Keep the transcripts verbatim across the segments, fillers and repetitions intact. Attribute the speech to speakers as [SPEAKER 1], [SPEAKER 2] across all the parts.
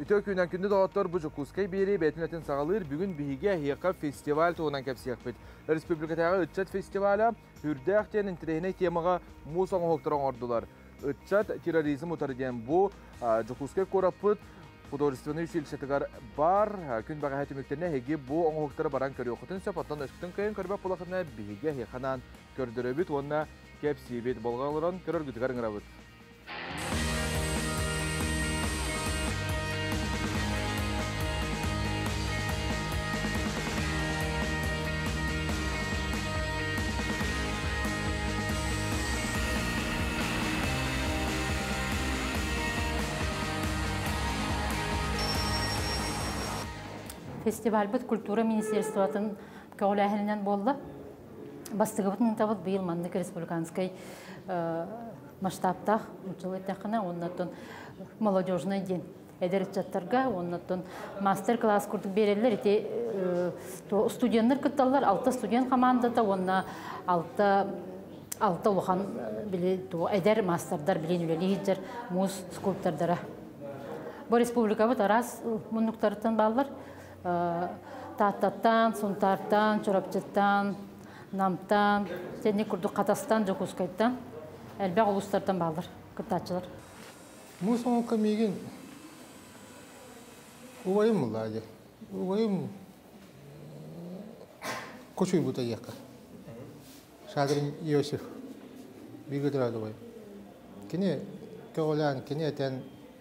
[SPEAKER 1] Бүтө күнен күнді дağıtlar bu Jokускay beri betünletin sağalır bugün bihiге hiyaka festival tuğunan kepsiyek bit. Respublikatağı Itçat Festivali hürdağıtyen intirehine temağa musan hoqtaran ordular. Itçat terrorizm utarıdiyen bu Jokускay korapıt Художественный училищетігер бар, күн баға әтіміктеріне хеге бұл оңғықтары баран көрі оқытын сөпаттан өшкітін көйін көрбәк болақытына бігі хеқанан көрдірі бүт, онына кәп сейбет болғалырын көрір күтігер ғыра бүт.
[SPEAKER 2] Фестиваль бит культура министерствотын көңіләһінен болды. Бастығы бұтын табыт бейіл Маннык республиканской масштабта ұчылы тәқіна, оннаттын молодежный ден әдерітчаттарға, оннаттын мастер-класс күрдік берелер. Студенттер күтталар, алты студент командада, онна алты ұлған әдер мастердар білен үлелейдер, муз скульптардара. Бұл республика бұт арас мұнықтарыттан балылар. Таттаттан, Сунтартан, Чорапчыттан, Намтан, сәне күрді Қатастан, Жокускайттан, әлбәқ ұлыстардан балыр, күттатшылар.
[SPEAKER 3] Мұз оңқа меген ұвайым ұлады. Ұвайым көшуй бұта еққа. Шадырын Иосиф бейгідірады ұвайым. Кене көғілян, кене әтен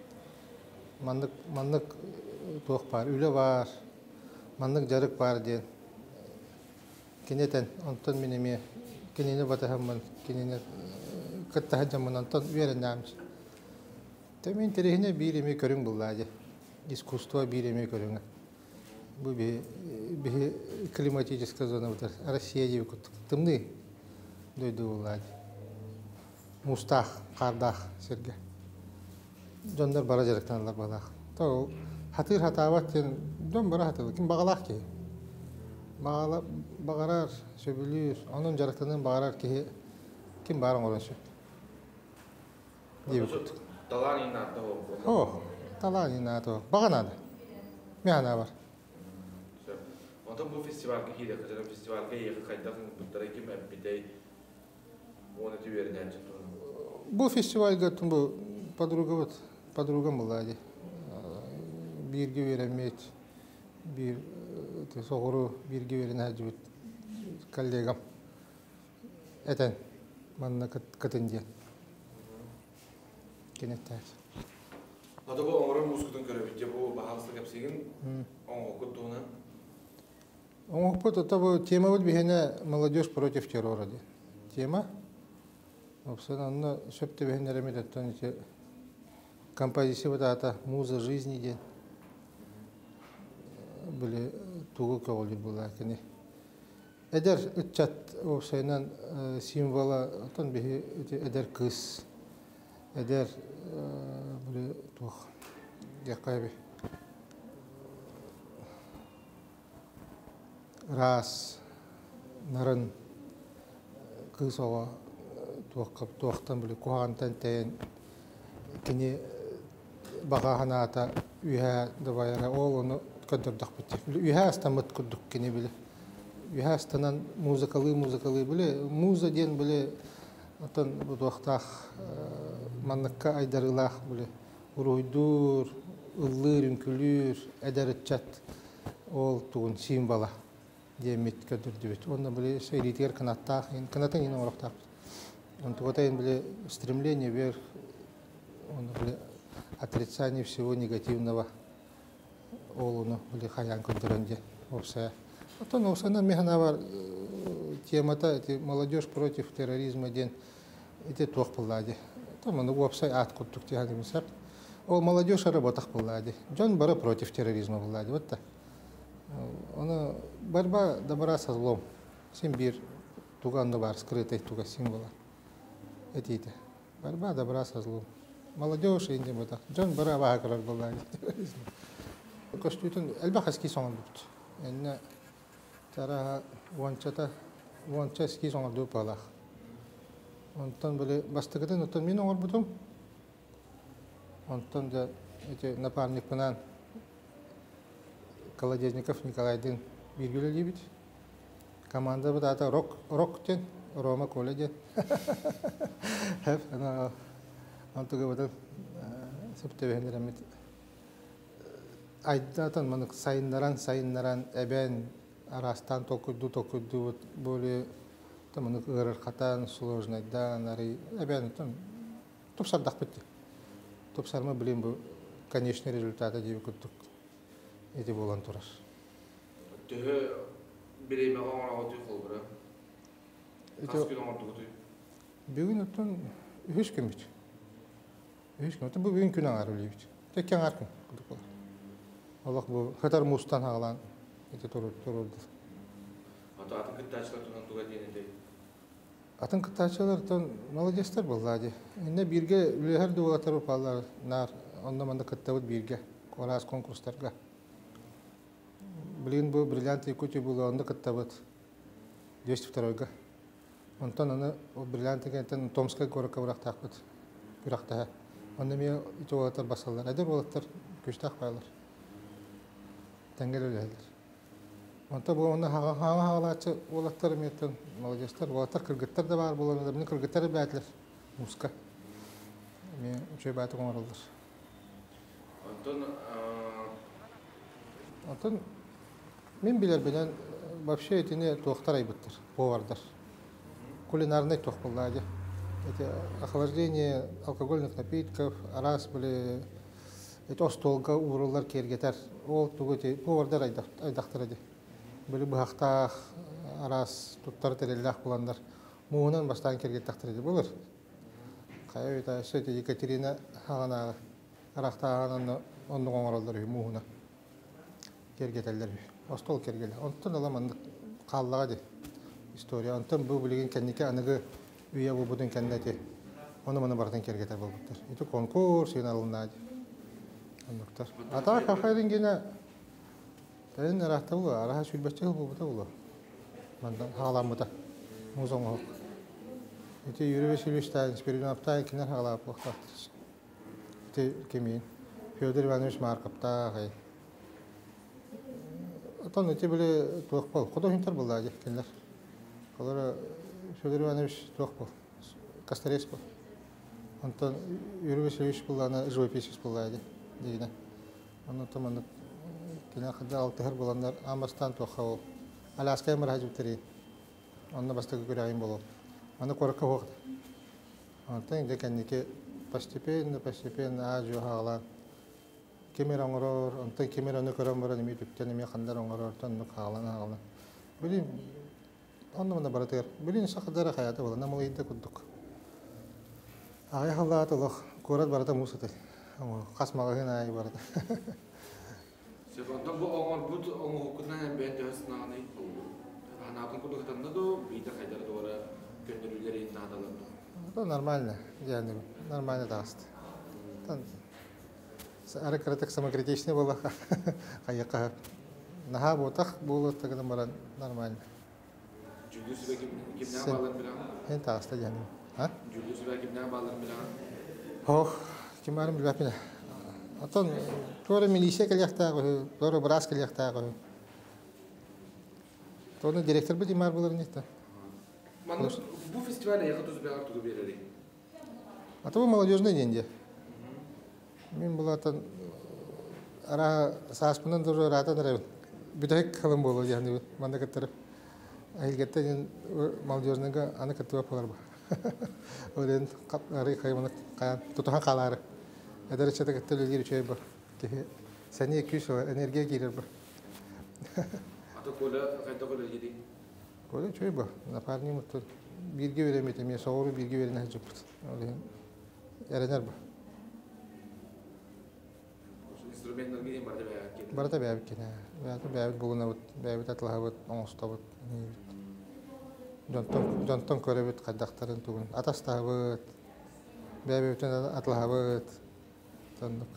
[SPEAKER 3] мандық тоқ бар, үлі бар. Маннык жарык бар ден. Кенетен онтон менеме кенене батахамман, кенене каттахаджамман онтон уерен намч. Темен терехине бир эме көрүң буллады. Искусство бир эме көрүң. Бу бе бе климатическая зона вот Россия деп тымны дойду буллады. Мустах, кардах серге. Жондар бара жарыктанлар балах. То Хатыр хатават тен дом бара хатылы. Ким бағалақ ке? Бағарар, сөбілер, оның жарықтанын бағарар ке ким барын орын сөп?
[SPEAKER 1] Талан инаты ол?
[SPEAKER 3] О, талан инаты ол. Бағанады. Механа бар.
[SPEAKER 1] Онтан бұл фестивальға кейді, қажырын фестивальға еғі қайдағын бұттары кем әппедей оны түйерін әнші тұрын?
[SPEAKER 3] Бұл фестивальға тұн бұл подругам болады. Birge veremet, bir soğuru birge veren hacı kollegam. Eten, manna katınca. Kenetler.
[SPEAKER 1] Ata bu oğran muskutun görebilecek bu bahalıslık yapsayın, onu okuttuğuna?
[SPEAKER 3] Onu okuttu, tabi tema var bihine молодежь против террора. Тема. Собственно, она söpte bihine remet ettiğin için композиция вот эта муза жизни ден. Böyle tuğu köğülü bular kene. Eder ütçat o şeyden simvola atan bir eder kız. Eder böyle tuğ yakaybi. Ras narın kız ova tuğ kap tuğtan böyle kuhantan ten kene bagahana ata ühe davayara oğlunu kadırdak bitti. Ühastamıt kurduk kene bile. Ühastanan muzikalı muzikalı bile. Muza diyen bile atan bu doğtaq manlıkka aydarılaq bile. Uruydur, ıllır, ünkülür, ederetçat ol tuğun simbola diyemet kadırdı bit. Onda bile söylediğer kanattaq, kanatın yine oraqtaq. Onda tuğatayın bile стремление вверх, onda bile отрицание всего негативного. Олуну или хаян культуранде опсая. Потом усана механа бар темата эти молодежь против терроризма ден эти тох пуллади. Там он опсай ат куттук тяги мисап. Ол молодежь работах пуллади. Джон бара против терроризма пуллади. Вот так. Она борьба добра со злом. Симбир туганно бар скрытый туга символа. Эти борьба добра со злом. Молодежь инде вот. Джон бара вахакрар пуллади. Костюйтун элбах ски соңор бут. Энне тара вончата вонча ски соңор ду палах. Онтон биле бастыгыдан онтон мен оңор бутум. Онтон да эти напарник менен Колодезников Николайдың биргеле либит. Команда бит ата рок роктен Рома Коледен. Хәп ана антуга бит септебендеремит. Айдатан манык сайыннаран сайыннаран эбен арастан токуду токуду более там аны ырыр катан сложныйдан ари эбен там топсардак бит. Топсарма билем бу конечный результаты дип күттүк. Эти болан турар.
[SPEAKER 1] Төһө биреме оңора оту холбура. Каскын оңорду күтү.
[SPEAKER 3] Бүгүн оттон үч күн бит. үч күн. Бу бүгүн күн аңар үлебит. Теккен аркын күтүп калар. Аллах бу хатар мустан агалан эти турur турурду.
[SPEAKER 1] Ата атын кыттачылар тунан туга денеде.
[SPEAKER 3] Атын кыттачылар тон молодецтер буллади. Инде бирге үлехер дулатар паллар нар онда манда кыттабыт бирге. Корас конкурстарга. Блин бу бриллиант Якутия было онда кыттабыт. двести второй-га. Онтон аны бриллиант кентен Томская горка бурактакбыт. Буракта. Онда ме итолатар басалар. Адыр болаттар көчтак байлар. Тәңгел үләләр. Онта бу онда хага-хагалачы болаттар меттен молодецтер, болаттар кыргыттар да бар булар. Мен кыргыттар бәтләр. Муска. Мен үче бәте коңарылдыр.
[SPEAKER 1] Антон
[SPEAKER 3] Антон мен билер белән вообще этине тохтар айбыттыр. Повардар. Кулинарный тох буллади. Это охлаждение алкогольных напитков, раз были это столга урулар кергетер. Ол тугыти повардар айдактырды. Были бахта раз туттар тереллах буландар. Муунан баштан кергеттактырды булар. Кая это сөйте Екатерина хагана арактаган онны коңоролдор мууна. Кергетелер. Остол кергел. Онтон аламан каллага ди. История. Онтон бу билген кеннике аныгы үйе бу будун кеннети. Оны мына бартан кергетер болуптар. Иту конкурс финалына ди. Ондуктар. Ата кафайдын гене тен рахта бу араха сүлбөчө бу бута бу. Мандан халамыта. Музоң. Ити юребе сүлбөчтан спирин аптай кинер халап вактат. Ити кемин. Федор Иванович Марковта гай. Атан эти были туакпал. Художниктер булды кенлер. Алар Федор Иванович туакпал. Кастарес был. Антон Юрьевич буланы живописец булды дейне. Аны таманы кенә хәдә алтыһыр булганнар Амастан туахау. Аляская мәрхәҗүтери. Аны бастыгы күрәйин булып. Аны корка вакыт. Антон декәннике постепенно постепенно ажу хала. Кемер оңорор, онтон кемер оны көрөн бара неме түптен неме кандар оңорор, тонну каалан агалан. Билин, онда мына баратыр. Билин сакдара хаята бола, намыл идде куддук. Ай халлаат олох, корат барата мусаты. Ама касмага гына ай барата.
[SPEAKER 1] Себонда бу оңор бут оңор кунан бен дөснаны. Анатын кудуктанда до биде хайдар дора көндүрүлөр ин надаланды.
[SPEAKER 3] Это нормально, яны, нормально даст. Тан Ара краток самокритичный было, хаяка. Наха ботах было тогда маран нормально.
[SPEAKER 1] Джулиус беким кимна балар билан.
[SPEAKER 3] Хента аста яны. А?
[SPEAKER 1] Джулиус беким кимна балар билан.
[SPEAKER 3] Ох, кимарым билапина. Атон торе милиция калякта, торе брас калякта. Тоны директор бу димар булар нетта.
[SPEAKER 1] Мана бу фестивале ягытыз бегар тугу берели.
[SPEAKER 3] А то молодежный день. Мен булатан ара саспынан дуру рата дара бидек калым болу яны манда кеттер айгеттен молодежныга аны кеттер палар ба олен капары кайманы каян тутухан калары эдер чета кеттер лигер чей ба сени күш энергия кирер ба
[SPEAKER 1] ата кола кайта кола гиди
[SPEAKER 3] кола чей ба на парни мут бирге беремете мен соору бирге берен хажып олен эренер ба Барата бәбит кенә. Бәбит бәбит бугына бит, бәбит атлаһа бит, оңоста бит. Жонтон, жонтон көрәбит кадактарын тугын. Атаста бит. Бәбиттен атлаһа бит. Тондык.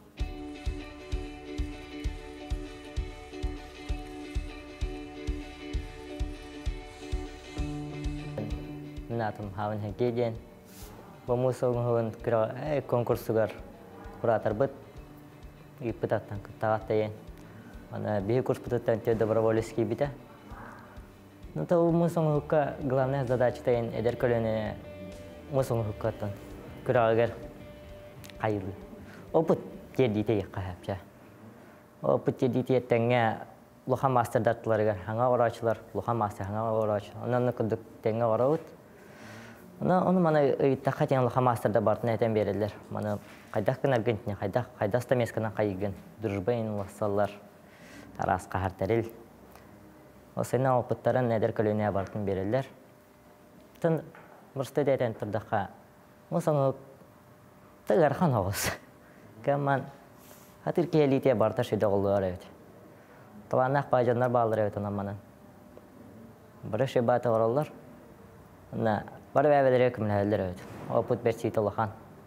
[SPEAKER 4] Натам хавын хәкеген. Бу мусоң хавын кра конкурсугар куратар бит. И пытаттан кытагатайын. Ана бихи курс путаттан те добровольский бита. Ну то мусоң хукка главная задача тайын эдер көлөне мусоң хуккаттан күрагер кайылы. Опыт тердите яккапча. Опыт тердите теңге лоха мастер даттыларга ханга орачылар, лоха мастер хангаорач. Анан кудук теңге ораут. Ана оны мана ыйттака теңге лоха мастерда бартын этен берелер. Мана кайдак кына гентне кайдак кайдаста мескана кайгын. Дружбайн лосаллар. Тарас кахартарил. Осына опыттарын недер көлөне бартын берелер. Тын мырсты детен турдака. Мусоң тыгархан огыс. Каман хатыр келите барта шеде голлар эт. Таланак бажандар балдар эт анаман. Бир шебата ораллар. На бар бәбеләре кемнәләр эт. Опыт берси толхан.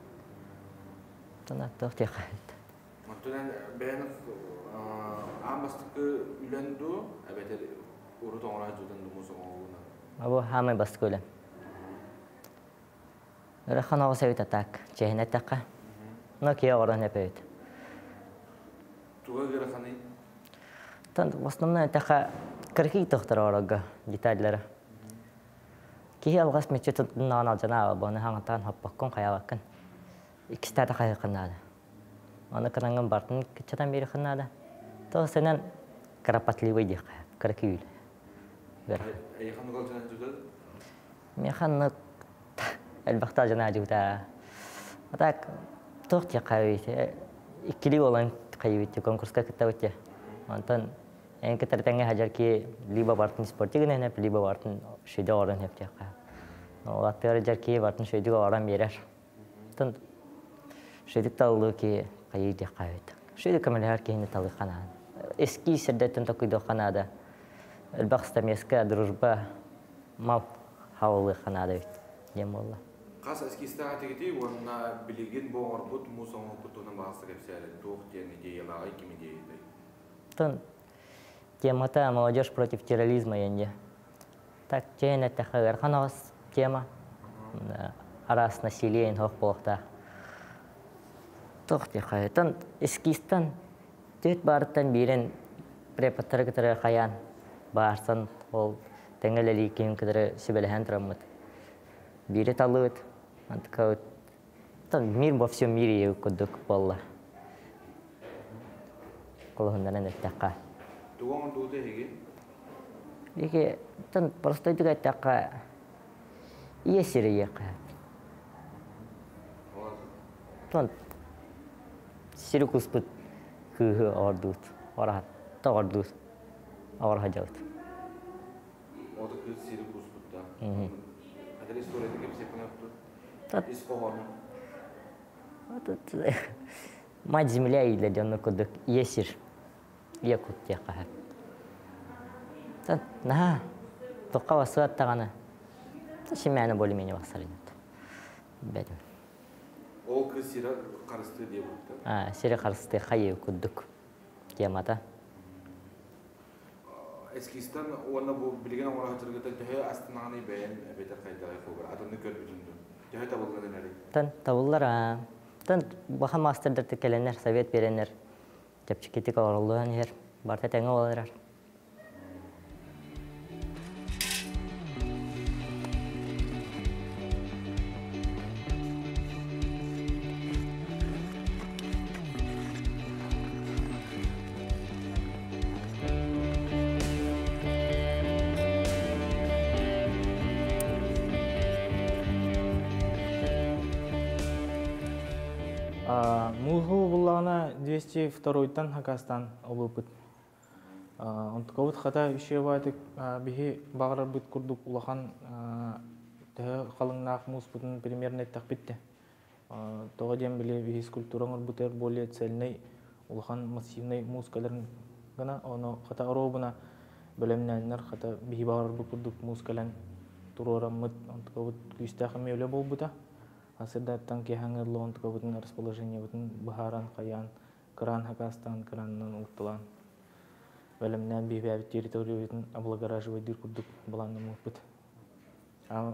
[SPEAKER 4] Тана тохтык.
[SPEAKER 1] Мантунан бәйнек амбастыкы үләнду, әбәтер уру тоңра жудан думусоң огуна.
[SPEAKER 4] Абу хамы баскөле. Рахан огы сәвит атак, чехнәт такка. Нокия оран эпет.
[SPEAKER 1] Туга гыра ханы?
[SPEAKER 4] Тан в основном такка кырхи тохтар орага детальлары. Кихи алгас мечет нана жана баны хаңтан хаппаккон каябаккан. Икистата кайыкнады. Аны кыранган бартын кичатан бери кынады. То сенен карапатливый дик, кыркыйл.
[SPEAKER 1] Айхан голжан жуда?
[SPEAKER 4] Механ элбахта жана жуда. Атак тохти кайыт. Икили болан кайыт конкурска кеттабыт. Антан en que tertenga hajar ki liba bartın sporti gene hep liba bartın şeyde oran hep ya. O atlar hajar ki bartın şeyde oran verir. Tın şeyde tallı ki kayı diye kayıt. Şeyde kamel her ki hine tallı kana. Eski şiddetten takıdo kanada. Elbaqsta meska drujba ma havalı kanada diyem valla.
[SPEAKER 1] Kas eski istihatı ona bilgin bu orbut muson oputuna bahsa geçer. Doğ diye diye la iki mi diye.
[SPEAKER 4] Tın Тема-то молодежь против терроризма енде. Так, чейн это хагарханос тема. Арас население хох болта. Тохти хайтан эскистан төт барыттан бирен препаттар кытыры каян барсан ол теңелели ким кытыры сибелен траммат. Бире талыт. Антка тан мир во всем мире кодук болла. Колондан неттака.
[SPEAKER 1] Туган туте хиги.
[SPEAKER 4] Ике тан просто itu кайтака иесире яка. Тан сиркус пут кы ордут. Ора та ордут. Ора хаджат.
[SPEAKER 1] Ода кы сиркус путта. Мм. Адер история деп сепнапту. Тат искохон.
[SPEAKER 4] Вот мать земля и для дённо кодык иесир. Якут яка. Тан на тоққа васуат тагана. Шимәне более-менее васарынат. Бәдем.
[SPEAKER 1] Ол кы сира карысты деп утта.
[SPEAKER 4] А, сира карысты хайы куддук. Темата.
[SPEAKER 1] Эскистан уна бу билген ора хатыргыта төһө астынаны бәян бетер кайдагы фогар. Атымны көрбүтүндү. Төһө табылган эле.
[SPEAKER 4] Тан табыллар. Тан баха мастердер текеленер, совет беренер. Тепчикетик оролуан ер. Барта теңе оларар.
[SPEAKER 5] Мулху буллана двести второй-тан Хакастан олупут. Онтковут хата ишеватык бихи багырар бит курдук улахан тә калыңнак мус бутун примерно так битте. Тога дем биле бихи скульптураңар бутер более цельный улахан массивный мускаларын гана оно хата оробуна белемнәннәр хата бихи багырар бит курдук мускалан турорамыт онтковут күстәхә мевле булбута. Асырда танки хангырлы онтковутун расположение бутун бахаран каян кран Хакастан краннан уктулан. Белемнән бибә территориябезне облагораживать дир курдук буланны мөхбит. А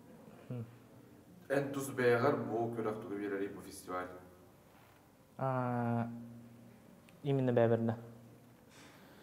[SPEAKER 1] Эн туз бәягар бу көрәктүгә бирәри бу фестиваль.
[SPEAKER 5] а именно бәбердә.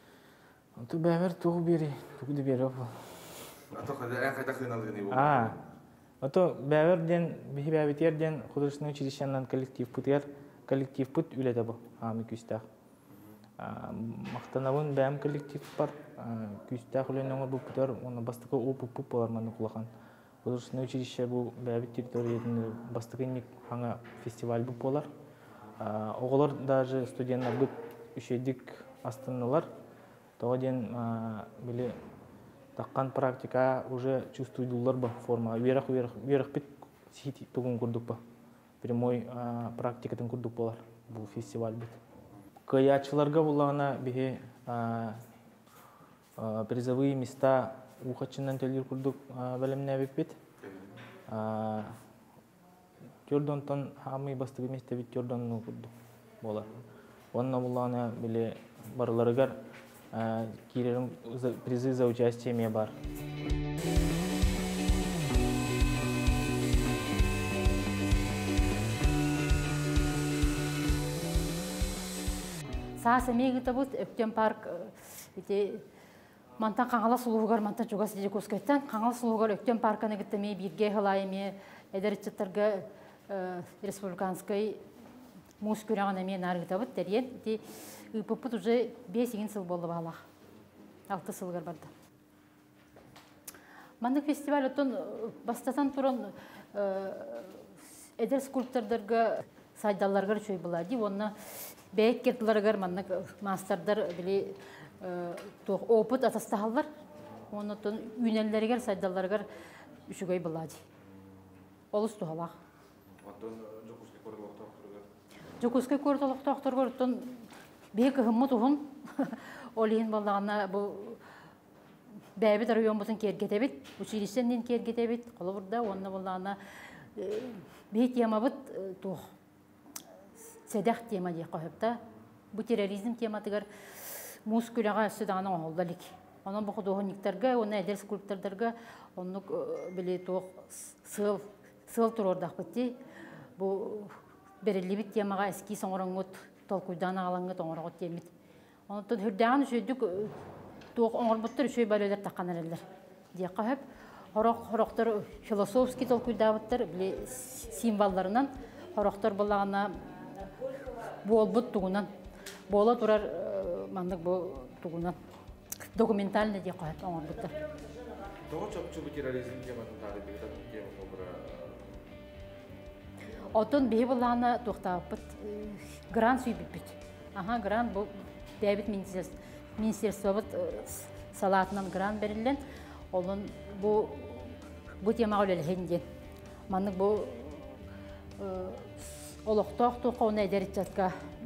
[SPEAKER 5] Онту бәвер тугу бери, тугу да бери опа.
[SPEAKER 1] Ато кайда кайда кыйналгыны бу.
[SPEAKER 5] А. Ото бәвер ден бихи бәбитер ден художественное училищеннан коллектив путер, коллектив пут үлете бу. Ами күстә. Мактанабын бәм коллектив бар. Күстә хүләнәңә бу путер, оны бастыкы опу пуп боларманы кулакан. Художественное училище бу бәбит территориясында бастыгынник хаңа фестиваль бу болар. Оголор даже студентлар бут үшедик астаналар. Тоден биле таккан практика уже чувствуйлар ба форма. Верх верх верх бит сити тугун курдук ба. Прямой практикадан курдук болар бу фестиваль бит. Каячыларга булагына бихе призовые места ухачынан төлөр курдук белемне бит. Жордонтон хамы бастыгы месте бит жордонну курдук болар. Онна булагына биле барларыгар кирерин призы за участие ме бар.
[SPEAKER 2] Сааса мегита бут Өктем парк ите мантан каңала сулуугар мантан чугас диже көскөттөн каңала сулуугар Өктем парканы гиттеме бирге хылайме эдерчеттерге республиканской мус күрәгән эме наргыта бут терен ите ыппут уже бес сыл болду баалак. алты сылгар барды. Мандык фестиваль отон бастатан туран эдер скульптордорго сайдалларга чөй булади. Онна бәйт кертләргә мандык мастердар били опыт атастаһаллар. Онна тон үнәлләргә сайдалларга үшүгәй булади. Олус тухала.
[SPEAKER 1] Антон Жокускай кордолок тохторгор.
[SPEAKER 2] Жокускай кордолок тохторгор тон бек хыммы тухун олин баллагана бу бәбит район бутын кергетебит, училищеннен кергетебит, колобурда онна баллагана бет ямабыт тух. Седах тема ди кохепта. Бу терроризм тематыгар мускулага сөдаганы олдалик. Онон бу художниктарга, оны эдер скульптордарга, онну биле тух сыл сыл турордак битти. Бу берилибит темага эски соңорongут толкуйдан алаңга тоңорогот темит. Онтон хүрдәгән шөйдүк тук оңорбуттар шөй балелер такканалар. Ди кахып, хорок хороктор философский толкуйдабыттар, биле символларынан хороктор булагына болбут тугунан. Бола турар мандык бу тугунан. Документальный ди кахып оңорбуттар.
[SPEAKER 1] Того чөпчү бу терроризм темасын тарихи тема кобра.
[SPEAKER 2] Отон бе булагына токтапыт грант сүйбүт. Аха, грант бу Дәбит министерство салатынан грант берилген. Олон бу бу тема өлелгенден. Мандык бу олокток токоуна эдерчатка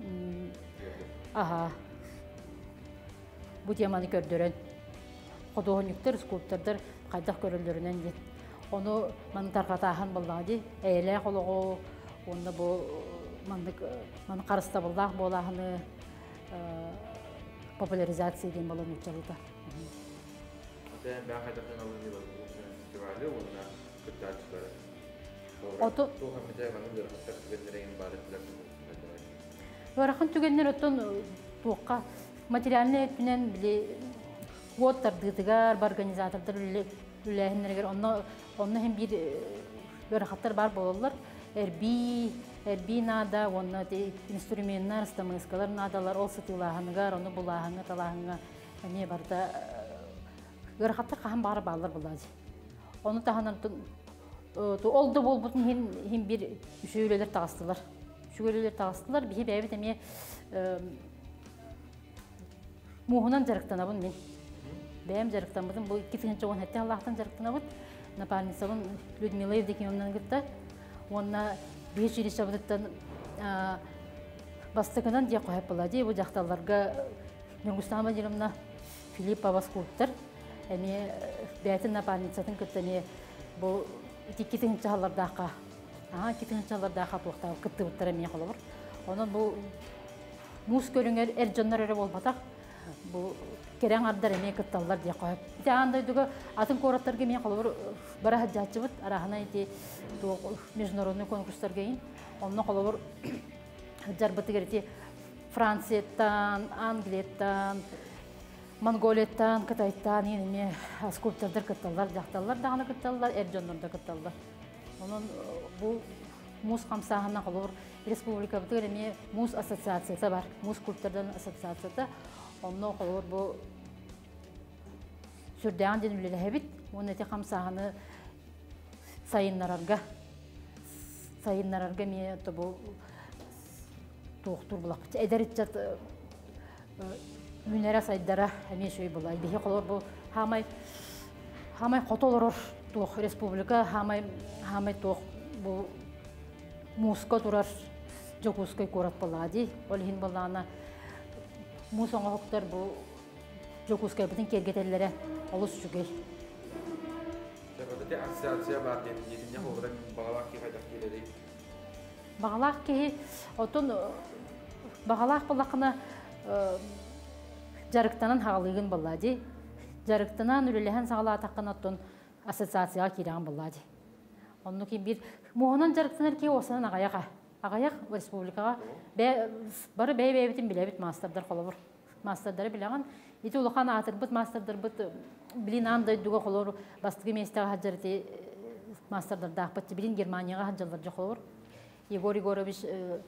[SPEAKER 2] аха бу теманы көрдөрөн. Художниктер, скульптордор кайдак көрөлөрүнөн ден. Оны ман таркатахан буллади. Эйле кологу онда бу мандык ман карыста булдак болахыны популяризация ден болон учалыта.
[SPEAKER 1] Ата баа кайда кыйналгыны бар бу фестивале, онда кыттачылар.
[SPEAKER 2] Ото
[SPEAKER 1] Туга митәгән дер хаттар түгеннәрен бар итләр.
[SPEAKER 2] Варахан түгеннәр отон туакка материальный түнен биле воттар дытыгар бар организаторлар үләһеннәргә онны онны һәм бир варахаттар бар булалар. Эрби эрби нада онны инструменттар, стамыскалар надалар ол сытылаһынгар, оны булаһыңа талаһыңа әме барда варахаттар каһан бар баллар булады. Оны таһанан то олды болбутун һин һин бир үшөйләр тагыстылар. Үшөйләр тагыстылар, бихи бәбит әме муһунан жарыктанабын мен. Бәм жарыктанбыдым, бу икенче он хәтта Аллаһтан жарыктанабын. Напарницабын Людмила Евдокимовнан гытта. Онна бешири шабыттан бастыгынан дия койып булади. Бу жакталарга Нургустам Владимировна Филиппова скульптор. Эми бәтин напарницатын гыттане бу икенче чалардака. Ага, икенче чалардака тохта гытты буттара мен колобур. Онун бу мус көрүңөр эр жоннор эре болбатак. Бу керең ардар эме кытталлар дия койып. Анда дуга атын кораттарга мен колобур бара хаджатчыбыт арахана ити международный конкурстарга ин. Онно колобур хаджар бытыгерти Франциятан, Англияттан, Monголияттан, Кытайттан ене скульптордар кытталлар, жақталлар дағаны кытталлар, әржонларда кытталлар. Onun bu Muz Kamsahına olur. Respublika bütün emeği Muz Asosiyasyası var. Muz Kulturların Asosiyasyası. Onun olur bu sürdüğün denilmeli hebit. Onun eti Kamsahını sayınlararga sayınlararga mi bu doktor bulak. Ederitçat Münere saydara hemen şey bulay. Bir olur bu hamay hamay kotolur. Тух республика хамай хамай тух бу муска турар жокускай корат балади олхин балана мусонго хоктор бу жокускай бутин кергетеллере олус жүгей.
[SPEAKER 1] Жабадате ассоциация бар деп нетине холрак багалак ки кайда келери.
[SPEAKER 2] Багалак ки отун багалак балакына жарыктанан хагалыгын балади. Жарыктанан үлелеген сагала таккан оттон ассоциацияға кираған болады. Онны кейін бір мұғынан жарықтанар ке осынан ағаяға. Ағаяқ республикаға бары бәй-бәйбітін біләбіт мастердар қолы бұр. Мастerdары білеген. Еті ұлықан атыр бұд мастердар бұд білін андай дуға қолы бұр. Бастығы местіға хаджарыты мастердарда ақпатты білін Германияға хаджалар жа қолы бұр. Егор Егорович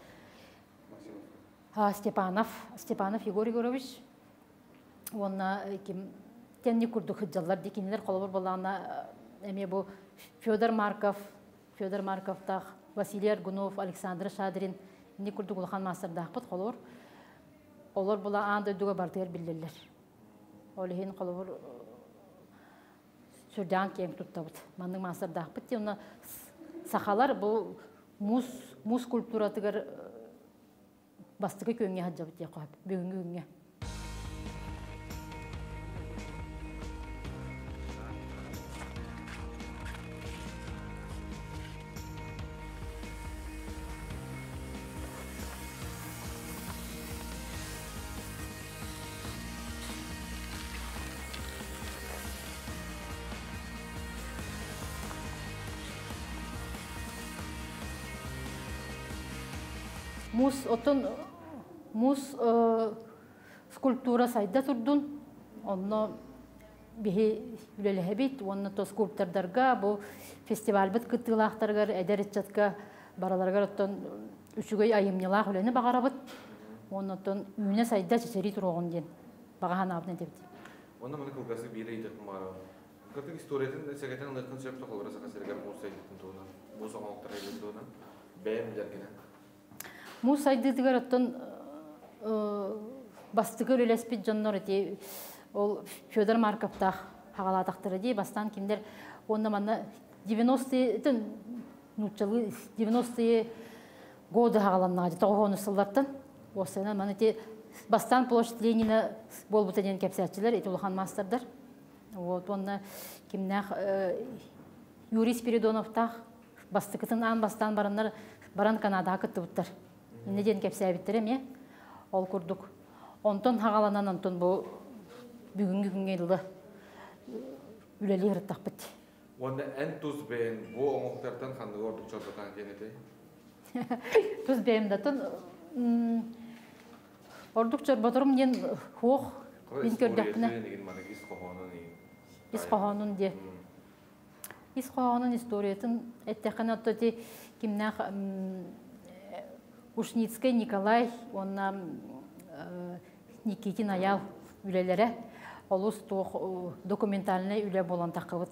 [SPEAKER 2] Степанов, Степанов Егор Егорович. Онна кем Тенни курдук хыджаллар дикинлер колобор балана эме бу Федор Марков, Федор Марковтах, Василий Аргунов, Александр Шадрин ни курдук улахан мастердах бут колор. Олор була анда дуга бартер биллерлер. Олихин колобор сүрдан кем туттабыт. Мандың мастердах бут уна сахалар бу мус мус культуратыгар бастыгы көңгө хаджабыт я кап. Бүгүнгү күнгө Мус отон мус скульптура сайда турдун. Онно бихи үлелебит, онно то скульптордарга бу фестиваль бит кыттылактаргар эдеритчатка бараларга оттон үчүгөй айымнылак үлени багарабыт. Оннотон үйүнө сайда чечери тургон ден. Багахан абны деп.
[SPEAKER 1] Онно мына кылгасы бире идет мара. Кыртык историятын сегетен ылы концепт колбараса касергер мус сайдытын туна. Мус оңоктар айдын туна. Бэм дергене.
[SPEAKER 2] Мус сайдытыгар оттон бастыгы үлелеспит жоннор эти ол Федор Марковтах хагалатактары ди бастан кимдер онна мана девяностые нучалы девяностые годы хагаланнага тогону сыллаттан осена мана те бастан площадь Ленина болбута ден кепсятчылар эти улахан мастердар. Вот онна кимнах Юрий Спиридоновтах бастыкытын ан бастан бараннар баран Канадага кыттыбыттар. Неден кепсәбиттерем е, ол күрдік. Онтон хағаланан онтон бұл бүгінгі күнге жылы үлелі ғырттақ бітті.
[SPEAKER 1] Онда ән тұз бәйін бұл оңықтардан қанды ордық чордықтан кенеті?
[SPEAKER 2] Тұз бәйім датын ордық чорбатырым ден хоқ бен көрдіқтіні. Ис қоғанын де. Ис қоғанын историятын әттәқін атты кімнәқ Ушницкий Николай, он Никитин аял үлелері, олыс тоқ документальный үле болан тақыбыт.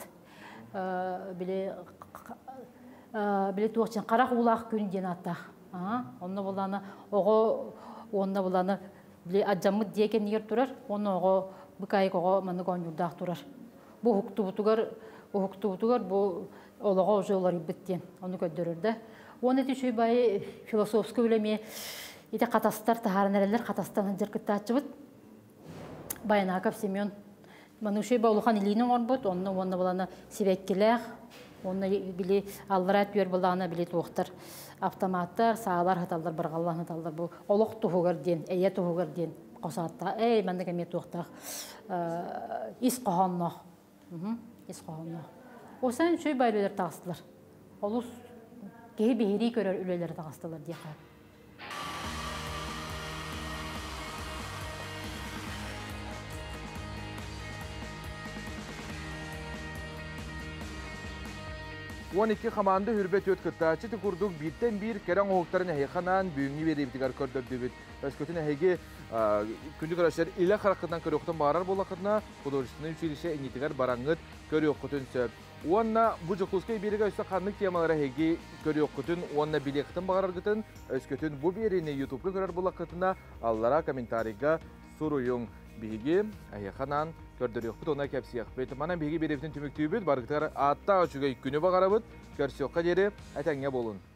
[SPEAKER 2] Біле тоқчен қарақ улақ күн ден аттақ. Онны боланы, оғы, онны боланы, біле аджамыд дейкен негер тұрар, оны оғы, бұқайық оғы манығын юрдақ тұрар. Бұл хуқты бұтығар, бұл хуқты бұтығар, бұл олығы оғы олар ебіттен, оны көддірірді. Оны түші бай философскі өлеме еті қатастар, тахарын әрелер қатастан жүркітті атчыбыт. Байынақап Семен. Мұны үші баулыған илейінің орын бұд, оны оны боланы себеккелер, оны біле аллар әтбер боланы біле тоқтар. Автоматтар, сағалар хаталдар, бірғалар хаталдар бұл. Олық тұғығыр ден, әйе тұғығыр ден. Қосатта, әй, мәндік әме тоқтақ. Ис қоғаннақ. Ис қоғаннақ. Осан үші бай өлелер тағыстылар. Олыс Kehi behiri körür üleleri dağıstılar diye kalır.
[SPEAKER 1] on iki команда хүрбет өт кыттачы тукурдук биттен бир керен оğuktарын әйханан бүгінгі беребітігер көрдөрдүбіт. Өскөтін әйге күндік арашар илі қарақыдан көріоқтан барар болақытына художественный училище әйнетігер бараңыт көріоқтын сөп. Уанна bu Jokuluskay biriga üstü kanlık temalara hegi körüyokkutun, uanna bilektin bağırgıtın, öskütün bu birini YouTube'ga görer bulakıtına allara komentariga suruyun bigi ayakanan kördürüyokkut ona kepsiyak beti. Mana bigi biriftin tümüktübüt, bargıtar atta açıga günü bağırabıt, körsiyokka deri, etenge bolun.